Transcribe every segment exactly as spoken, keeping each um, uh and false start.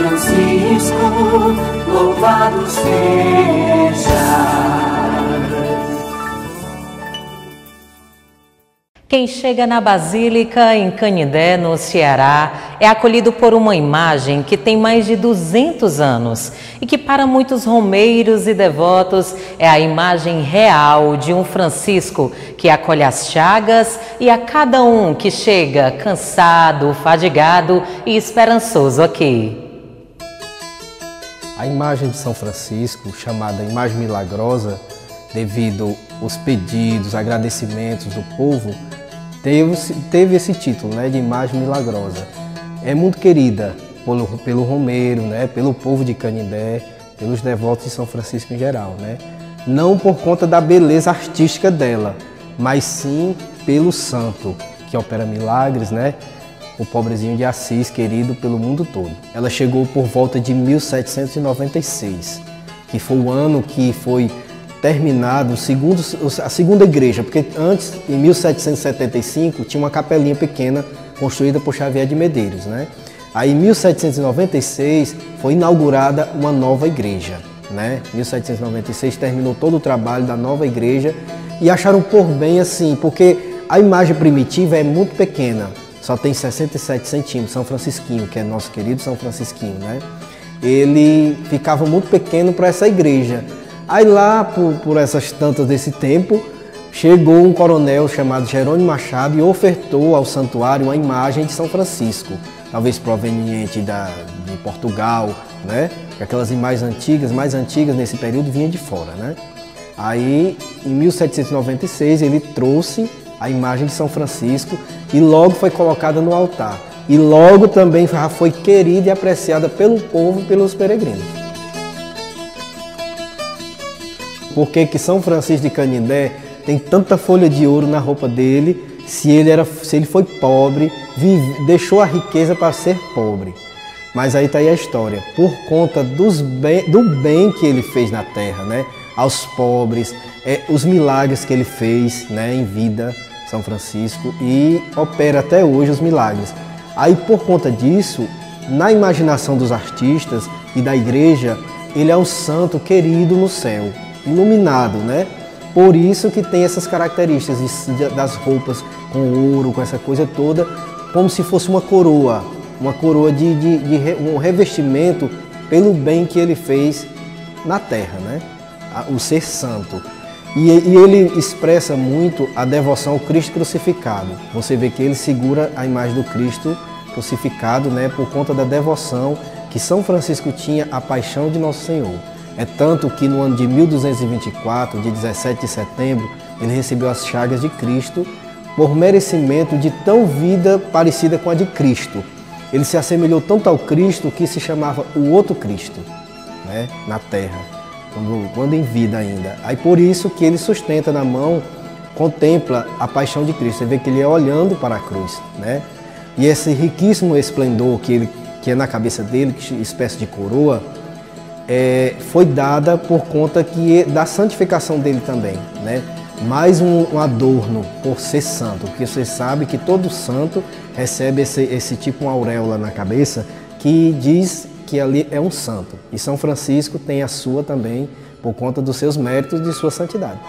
Francisco, louvado seja. Quem chega na Basílica em Canindé, no Ceará, é acolhido por uma imagem que tem mais de duzentos anos e que para muitos romeiros e devotos é a imagem real de um Francisco que acolhe as chagas e a cada um que chega cansado, fadigado e esperançoso aqui. A imagem de São Francisco, chamada Imagem Milagrosa, devido aos pedidos, agradecimentos do povo, teve, teve esse título, né, de Imagem Milagrosa. É muito querida pelo, pelo romeiro, né, pelo povo de Canindé, pelos devotos de São Francisco em geral, né? Não por conta da beleza artística dela, mas sim pelo santo, que opera milagres, né? O pobrezinho de Assis, querido pelo mundo todo. Ela chegou por volta de mil setecentos e noventa e seis, que foi o ano que foi terminado o segundo, a segunda igreja, porque antes, em mil setecentos e setenta e cinco, tinha uma capelinha pequena construída por Xavier de Medeiros, né? Aí, em mil setecentos e noventa e seis, foi inaugurada uma nova igreja, né? mil setecentos e noventa e seis terminou todo o trabalho da nova igreja e acharam por bem assim, porque a imagem primitiva é muito pequena, só tem sessenta e sete centímetros, São Francisquinho, que é nosso querido São Francisquinho, né? Ele ficava muito pequeno para essa igreja. Aí lá, por, por essas tantas desse tempo, chegou um coronel chamado Jerônimo Machado e ofertou ao santuário uma imagem de São Francisco, talvez proveniente da, de Portugal, né? Porque aquelas imagens antigas, mais antigas nesse período, vinham de fora, né? Aí, em mil setecentos e noventa e seis, ele trouxe a imagem de São Francisco e logo foi colocada no altar. E logo também já foi querida e apreciada pelo povo e pelos peregrinos. Por que que São Francisco de Canindé tem tanta folha de ouro na roupa dele, se ele, era, se ele foi pobre, vive, deixou a riqueza para ser pobre? Mas aí está aí a história, por conta dos bem, do bem que ele fez na terra, né? Aos pobres, é, os milagres que ele fez, né, em vida, São Francisco, e opera até hoje os milagres. Aí por conta disso, na imaginação dos artistas e da igreja, ele é um santo querido no céu, iluminado, né? Por isso que tem essas características das roupas com ouro, com essa coisa toda, como se fosse uma coroa, uma coroa de, de, de um revestimento pelo bem que ele fez na terra, né? O ser santo. E, e ele expressa muito a devoção ao Cristo crucificado. Você vê que ele segura a imagem do Cristo crucificado, né? Por conta da devoção que São Francisco tinha à paixão de Nosso Senhor. É tanto que no ano de mil duzentos e vinte e quatro, dia dezessete de setembro, ele recebeu as chagas de Cristo por merecimento de tão vida parecida com a de Cristo. Ele se assemelhou tanto ao Cristo que se chamava o outro Cristo, né, na terra, quando, quando em vida ainda. Aí por isso que ele sustenta na mão, contempla a paixão de Cristo. Você vê que ele é olhando para a cruz, né? E esse riquíssimo esplendor que, ele, que é na cabeça dele, que é espécie de coroa, É, foi dada por conta que, da santificação dele também, né? Mais um, um adorno por ser santo, porque você sabe que todo santo recebe esse, esse tipo uma auréola na cabeça que diz que ali é um santo. E São Francisco tem a sua também por conta dos seus méritos e de sua santidade.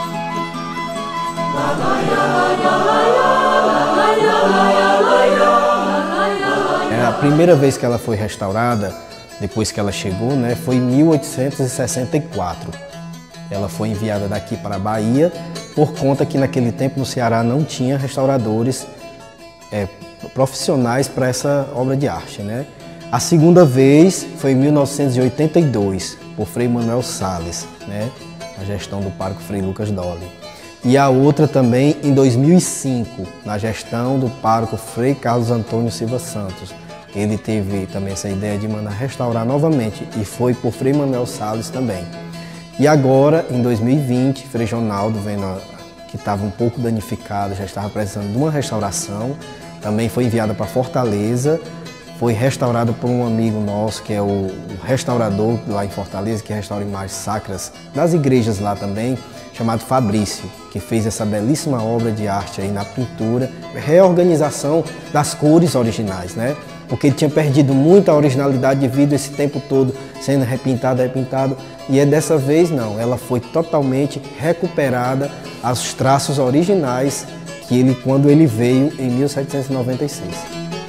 É a primeira vez que ela foi restaurada, depois que ela chegou, né, foi em mil oitocentos e sessenta e quatro. Ela foi enviada daqui para a Bahia, por conta que naquele tempo no Ceará não tinha restauradores é, profissionais para essa obra de arte, né? A segunda vez foi em mil novecentos e oitenta e dois, por Frei Manuel Sales, né, na gestão do pároco Frei Lucas Dolly. E a outra também em dois mil e cinco, na gestão do pároco Frei Carlos Antônio Silva Santos. Ele teve também essa ideia de mandar restaurar novamente e foi por Frei Manuel Sales também. E agora, em dois mil e vinte, Frei Ronaldo, vendo que estava um pouco danificado, já estava precisando de uma restauração, também foi enviada para Fortaleza, foi restaurada por um amigo nosso, que é o, o restaurador lá em Fortaleza, que restaura imagens sacras das igrejas lá também, chamado Fabrício, que fez essa belíssima obra de arte aí na pintura, reorganização das cores originais, né? Porque ele tinha perdido muita originalidade devido a esse tempo todo sendo repintado, repintado. E é dessa vez não, ela foi totalmente recuperada aos traços originais que ele, quando ele veio em mil setecentos e noventa e seis.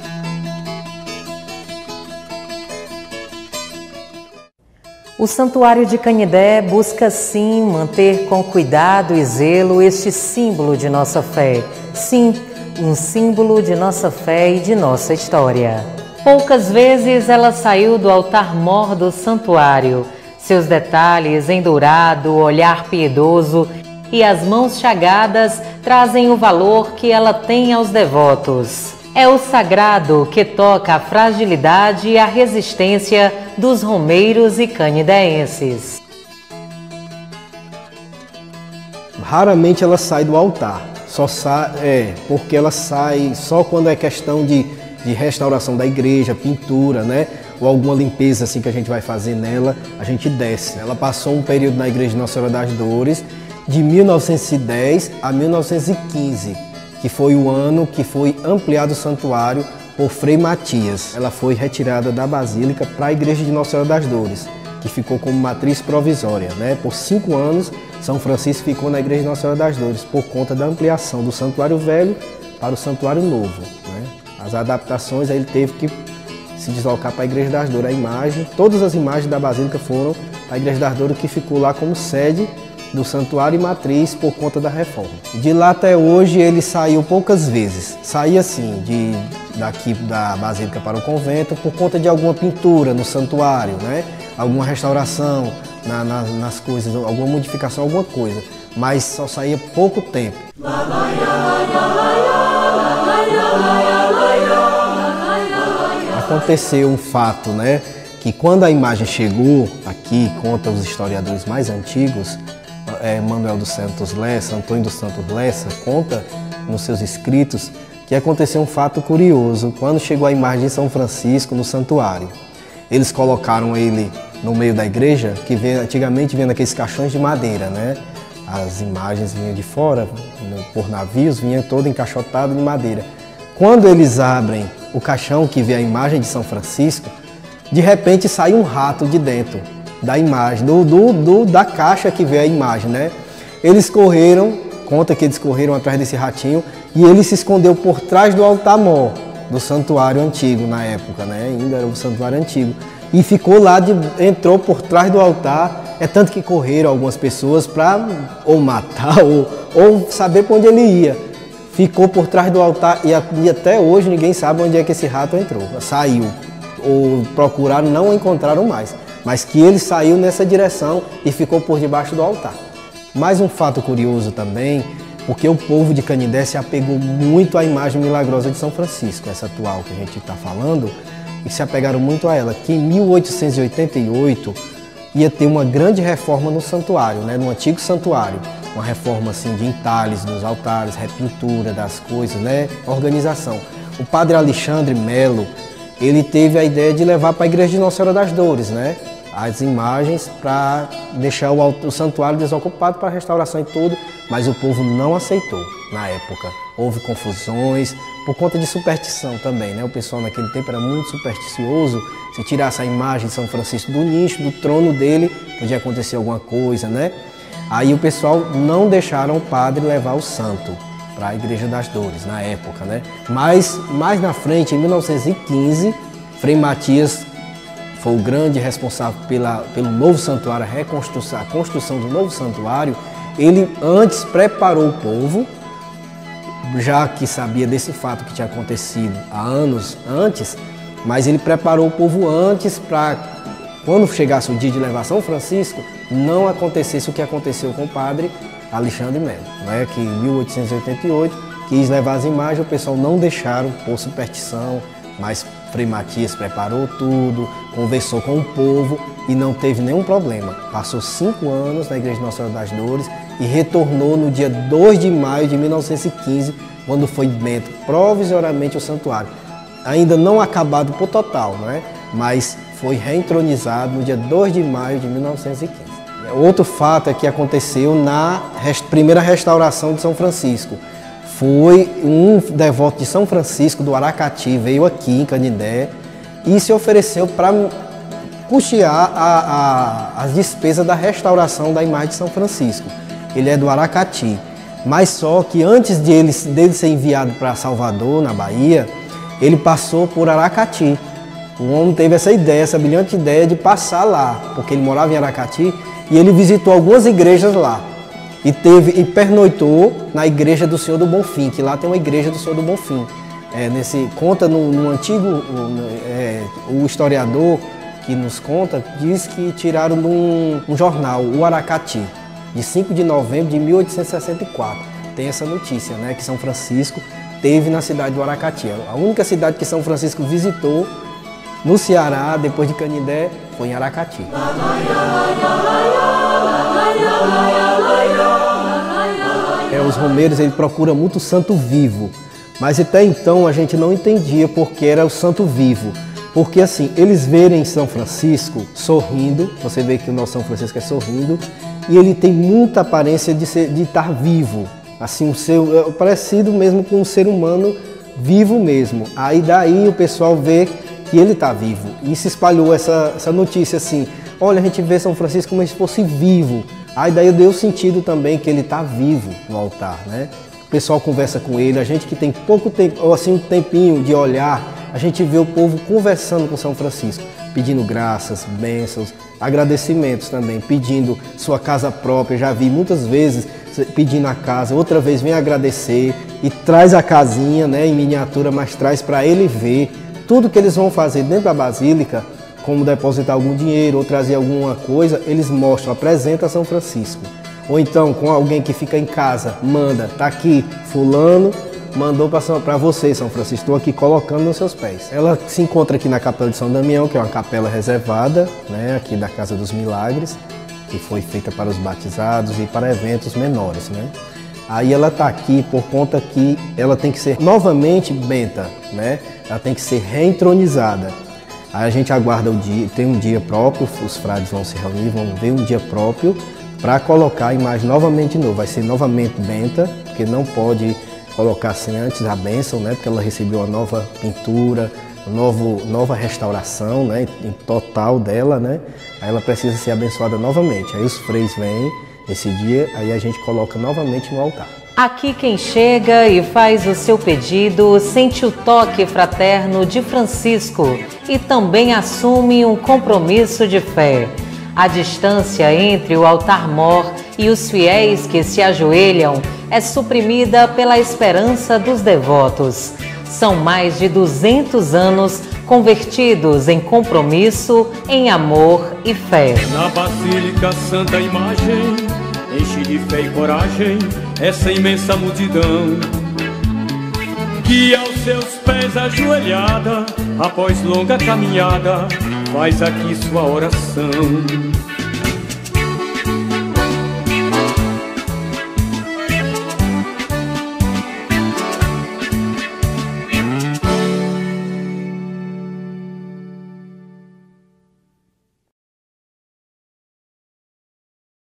O Santuário de Canidé busca sim manter com cuidado e zelo este símbolo de nossa fé. Sim, um símbolo de nossa fé e de nossa história. Poucas vezes ela saiu do altar-mor do santuário. Seus detalhes em dourado, olhar piedoso e as mãos chagadas trazem o valor que ela tem aos devotos. É o sagrado que toca a fragilidade e a resistência dos romeiros e canideenses. Raramente ela sai do altar, só sai, é, porque ela sai só quando é questão de, de restauração da igreja, pintura, né? Ou alguma limpeza assim que a gente vai fazer nela, a gente desce. Ela passou um período na igreja de Nossa Senhora das Dores, de mil novecentos e dez a mil novecentos e quinze. Que foi o ano que foi ampliado o santuário por Frei Matias. Ela foi retirada da Basílica para a Igreja de Nossa Senhora das Dores, que ficou como matriz provisória, né? Por cinco anos, São Francisco ficou na Igreja de Nossa Senhora das Dores, por conta da ampliação do Santuário Velho para o Santuário Novo, né? As adaptações, aí ele teve que se deslocar para a Igreja das Dores. A imagem, todas as imagens da Basílica foram para a Igreja das Dores, que ficou lá como sede do santuário e matriz por conta da reforma. De lá até hoje ele saiu poucas vezes. Saía assim, de, daqui da Basílica para o convento, por conta de alguma pintura no santuário, né? Alguma restauração na, na, nas coisas, alguma modificação, alguma coisa. Mas só saía pouco tempo. Aconteceu um fato, né? Que quando a imagem chegou aqui, conta os historiadores mais antigos, É, Manuel dos Santos Lessa, Antônio dos Santos Lessa, conta nos seus escritos que aconteceu um fato curioso quando chegou a imagem de São Francisco no santuário. Eles colocaram ele no meio da igreja, que vem, antigamente vinha naqueles caixões de madeira, né? As imagens vinham de fora, por navios, vinha todo encaixotado de madeira. Quando eles abrem o caixão que vê a imagem de São Francisco, de repente sai um rato de dentro da imagem, do, do, do, da caixa que vê a imagem, né? Eles correram, conta que eles correram atrás desse ratinho e ele se escondeu por trás do altar-mor do santuário antigo na época, né? Ainda era o santuário antigo. E ficou lá, de, entrou por trás do altar, é tanto que correram algumas pessoas para ou matar ou, ou saber para onde ele ia. Ficou por trás do altar e, a, e até hoje ninguém sabe onde é que esse rato entrou, saiu. Ou procuraram, não o encontraram mais. Mas que ele saiu nessa direção e ficou por debaixo do altar. Mais um fato curioso também, porque o povo de Canidé se apegou muito à imagem milagrosa de São Francisco, essa atual que a gente está falando, e se apegaram muito a ela, que em mil oitocentos e oitenta e oito ia ter uma grande reforma no santuário, né, no antigo santuário, uma reforma assim de entalhes dos altares, repintura das coisas, né, organização. O padre Alexandre Melo, ele teve a ideia de levar para a Igreja de Nossa Senhora das Dores, né? As imagens para deixar o, o santuário desocupado para a restauração e tudo, mas o povo não aceitou na época. Houve confusões, por conta de superstição também, né? O pessoal naquele tempo era muito supersticioso, se tirasse a imagem de São Francisco do nicho, do trono dele, podia acontecer alguma coisa, né? Aí o pessoal não deixaram o padre levar o santo para a Igreja das Dores, na época, né? Mas, mais na frente, em mil novecentos e quinze, Frei Matias foi o grande responsável pela, pelo novo santuário, a reconstrução, a construção do novo santuário. Ele antes preparou o povo, já que sabia desse fato que tinha acontecido há anos antes, mas ele preparou o povo antes para, quando chegasse o dia de levar São Francisco, não acontecesse o que aconteceu com o padre Alexandre Melo, né, que em mil oitocentos e oitenta e oito quis levar as imagens, o pessoal não deixaram por superstição, mas Frei Matias preparou tudo, conversou com o povo e não teve nenhum problema. Passou cinco anos na Igreja de Nossa Senhora das Dores e retornou no dia dois de maio de mil novecentos e quinze, quando foi bento provisoriamente o santuário. Ainda não acabado por total, né, mas foi reentronizado no dia dois de maio de mil novecentos e quinze. Outro fato é que aconteceu na primeira restauração de São Francisco. foi um devoto de São Francisco do Aracati, veio aqui em Canindé e se ofereceu para custear a, a, as despesas da restauração da imagem de São Francisco. Ele é do Aracati, mas só que antes de ele, dele ser enviado para Salvador, na Bahia, ele passou por Aracati. O homem teve essa ideia, essa brilhante ideia de passar lá, porque ele morava em Aracati e ele visitou algumas igrejas lá. E, teve, e pernoitou na igreja do Senhor do Bonfim, que lá tem uma igreja do Senhor do Bonfim. É, nesse, conta no, no antigo, no, é, o historiador que nos conta, diz que tiraram de um, um jornal, o Aracati, de cinco de novembro de mil oitocentos e sessenta e quatro. Tem essa notícia, né, que São Francisco teve na cidade do Aracati. A única cidade que São Francisco visitou no Ceará, depois de Canindé, foi em Aracati. É, os romeiros ele procura muito o santo vivo, mas até então a gente não entendia porque era o santo vivo. Porque assim, eles verem São Francisco sorrindo, você vê que o nosso São Francisco é sorrindo, e ele tem muita aparência de, ser, de estar vivo, assim, o seu, é parecido mesmo com um ser humano vivo mesmo. Aí daí o pessoal vê que ele está vivo, e se espalhou essa, essa notícia assim, olha, a gente vê São Francisco como se fosse vivo. Aí daí deu sentido também que ele está vivo no altar, né? O pessoal conversa com ele, a gente que tem pouco tempo, ou assim um tempinho de olhar, a gente vê o povo conversando com São Francisco, pedindo graças, bênçãos, agradecimentos também, pedindo sua casa própria. Já vi muitas vezes pedindo a casa, outra vez vem agradecer e traz a casinha, né, em miniatura, mas traz para ele ver tudo que eles vão fazer dentro da Basílica, como depositar algum dinheiro ou trazer alguma coisa, eles mostram, apresentam a São Francisco. Ou então, com alguém que fica em casa, manda, tá aqui, fulano, mandou para você, São Francisco, estou aqui colocando nos seus pés. Ela se encontra aqui na Capela de São Damião, que é uma capela reservada, né, aqui da Casa dos Milagres, que foi feita para os batizados e para eventos menores, né? Aí ela está aqui por conta que ela tem que ser novamente benta, né? Ela tem que ser reentronizada. Aí a gente aguarda o dia, tem um dia próprio, os frades vão se reunir, vão ver um dia próprio para colocar a imagem novamente de novo. Vai ser novamente benta, porque não pode colocar assim antes a bênção, né? Porque ela recebeu uma nova pintura, uma novo, nova restauração, né? Em total dela, né? Aí ela precisa ser abençoada novamente. Aí os freis vêm esse dia, aí a gente coloca novamente no altar. Aqui quem chega e faz o seu pedido sente o toque fraterno de Francisco e também assume um compromisso de fé. A distância entre o altar-mor e os fiéis que se ajoelham é suprimida pela esperança dos devotos. São mais de duzentos anos convertidos em compromisso, em amor e fé. Na Basílica Santa Imagem, enche de fé e coragem essa imensa multidão que aos seus pés ajoelhada, após longa caminhada, faz aqui sua oração.